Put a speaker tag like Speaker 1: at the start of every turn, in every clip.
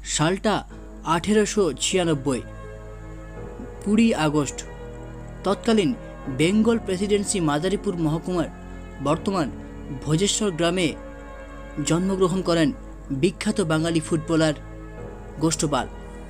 Speaker 1: সালটা 1896। 20 আগস্ট তৎকালীন বেঙ্গল প্রেসিডেন্সি মাদারীপুর মহকুমার বর্তমান ভোজেশ্বর গ্রামে জন্মগ্রহণ করেন বিখ্যাত বাঙালি ফুটবলার গস্থপাল।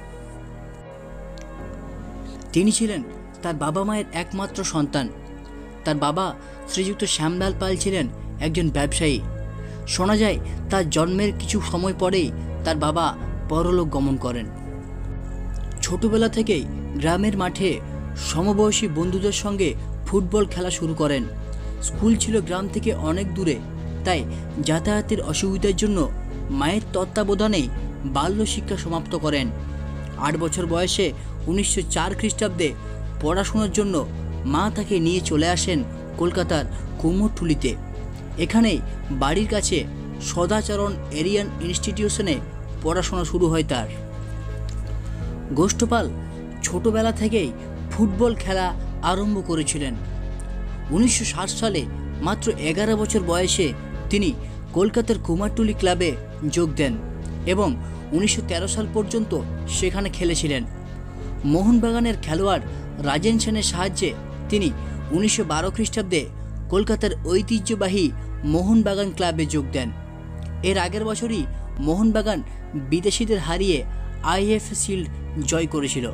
Speaker 1: তিনি ছিলেন তার বাবা মায়ের একমাত্র সন্তান। তার বাবা শ্রীযুক্ত শ্যামলাল পাল ছিলেন একজন ব্যবসায়ী। শোনা যায় তার জন্মের কিছু সময় পরেই তার বাবা পরলোক গমন করেন। ছোটবেলা থেকেই গ্রামের মাঠে সমবয়সী বন্ধুদের সঙ্গে ফুটবল খেলা শুরু করেন। স্কুল ছিল গ্রাম থেকে অনেক দূরে, তাই যাতায়াতের অসুবিধার জন্য মায়ের তত্ত্বাবধানেই বাল্য শিক্ষা সমাপ্ত করেন। 8 বছর বয়সে 1904 খ্রিস্টাব্দে পড়াশোনার জন্য মা তাকে নিয়ে চলে আসেন কলকাতার কুমোরটুলিতে। এখানেই বাড়ির কাছে সদাচরণ এরিয়ান ইনস্টিটিউশনে পড়াশোনা শুরু হয় তার। গস্থপাল ছোটবেলা থেকেই ফুটবল খেলা আরম্ভ করেছিলেন। 1960 সালে মাত্র 11 বছর বয়সে তিনি কলকাতার কুমারটুলি ক্লাবে যোগ দেন এবং 1913 সাল পর্যন্ত সেখানে খেলেছিলেন। মোহনবাগানের খেলোয়াড় রাজেন সেনের সাহায্যে তিনি 1912 খ্রিস্টাব্দে কলকাতার ঐতিহ্যবাহী মোহনবাগান ক্লাবে যোগ দেন। এর আগের বছরই মোহনবাগান বিদেশিদের হারিয়ে আইএফএ শিল্ড জয় করেছিল।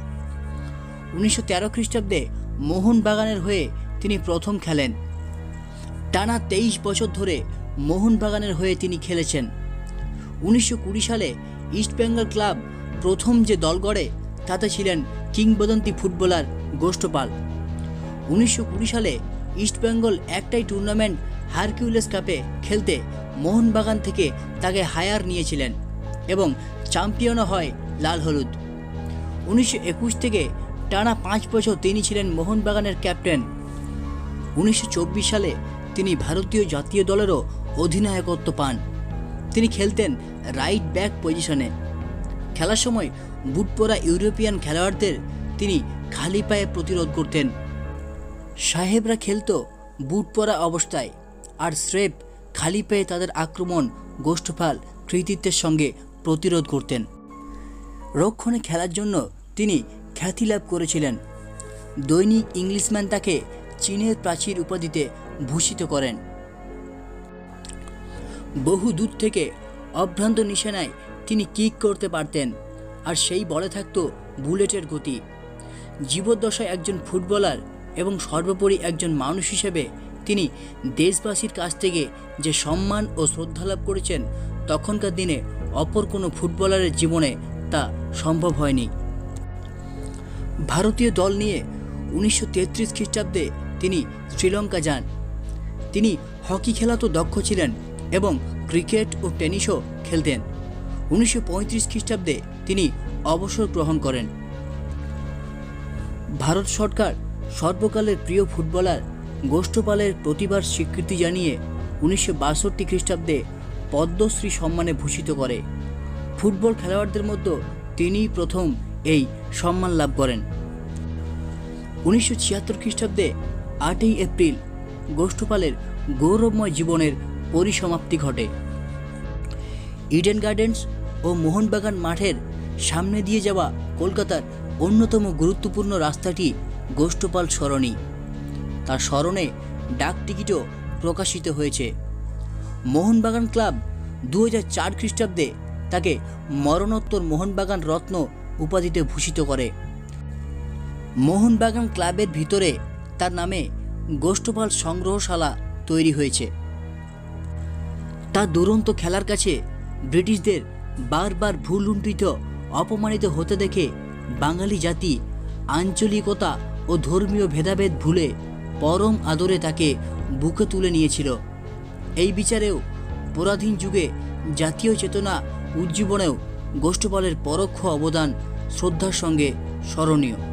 Speaker 1: 1913 খ্রিস্টাব্দে মোহনবাগানের হয়ে তিনি প্রথম খেলেন। টানা 23 বছর ধরে মোহনবাগানের হয়ে তিনি খেলেছেন। 1920 সালে ইস্টবেঙ্গল ক্লাব প্রথম যে দল গড়ে তাতে ছিলেন কিংবদন্তি ফুটবলার গস্থপাল। 1920 সালে ইস্টবেঙ্গল একটাই টুর্নামেন্ট হারকিউলিস কাপে খেলতে মোহনবাগান থেকে তাকে হায়ার নিয়েছিলেন এবং চ্যাম্পিয়নও হয় লাল হলুদ। 1921 থেকে টানা 5 বছর তিনি ছিলেন মোহনবাগানের ক্যাপ্টেন। 1924 সালে তিনি ভারতীয় জাতীয় দলেরও অধিনায়কত্ব পান। তিনি খেলতেন রাইট ব্যাক পজিশনে। খেলার সময় বুট পরা ইউরোপিয়ান খেলোয়াড়দের তিনি খালি পায়ে প্রতিরোধ করতেন। সাহেবরা খেলতো বুট পরা অবস্থায়, আর স্রেফ খালি পায়ে তাদের আক্রমণ গস্থপাল কৃতিত্বের সঙ্গে প্রতিরোধ করতেন। রক্ষণে খেলার জন্য তিনি খ্যাতি লাভ করেছিলেন। দৈনিক ইংলিশম্যান তাকে চীনের প্রাচীর উপাধিতে ভূষিত করেন। বহু দূর থেকে অভ্রান্ত নিশানায় তিনি কিক করতে পারতেন, আর সেই বলে থাকতো বুলেটের গতি। জীবদ্দশায় একজন ফুটবলার এবং সর্বোপরি একজন মানুষ হিসেবে তিনি দেশবাসীর কাছ থেকে যে সম্মান ও শ্রদ্ধা লাভ করেছেন, তখনকার দিনে অপর কোনো ফুটবলারের জীবনে তা সম্ভব হয়নি। ভারতীয় দল নিয়ে 1933 খ্রিস্টাব্দে তিনি শ্রীলঙ্কা যান। তিনি হকি খেলাতেও দক্ষ ছিলেন এবং ক্রিকেট ও টেনিসও খেলতেন। 1935 খ্রিস্টাব্দে তিনি অবসর গ্রহণ করেন। ভারত সরকার সর্বকালের প্রিয় ফুটবলার গস্থপালের প্রতিভার স্বীকৃতি জানিয়ে 1962 খ্রিস্টাব্দে পদ্মশ্রী সম্মানে ভূষিত করে। ফুটবল খেলোয়াড়দের মধ্যে তিনিই প্রথম এই সম্মান লাভ করেন। 1976 খ্রিস্টাব্দে 8ই এপ্রিল গস্থপালের গৌরবময় জীবনের পরিসমাপ্তি ঘটে। ইডেন গার্ডেন্স ও মোহনবাগান মাঠের সামনে দিয়ে যাওয়া কলকাতার অন্যতম গুরুত্বপূর্ণ রাস্তাটি গস্থপাল সরণি। তার স্মরণে ডাক টিকিটও প্রকাশিত হয়েছে। মোহনবাগান ক্লাব 2004 খ্রিস্টাব্দে তাকে মরণোত্তর মোহনবাগান রত্ন উপাধিতে ভূষিত করে। মোহনবাগান ক্লাবের ভিতরে তার নামে গস্থপাল সংগ্রহশালা তৈরি হয়েছে। তার দুরন্ত খেলার কাছে ব্রিটিশদের বারবার ভুলুণ্ঠিত অপমানিত হতে দেখে বাঙালি জাতি আঞ্চলিকতা ও ধর্মীয় ভেদাভেদ ভুলে পরম আদরে তাকে বুকে তুলে নিয়েছিল। এই বিচারেও পরাধীন যুগে জাতীয় চেতনা উজ্জীবনেও গস্থপালের পরোক্ষ অবদান শ্রদ্ধার সঙ্গে স্মরণীয়।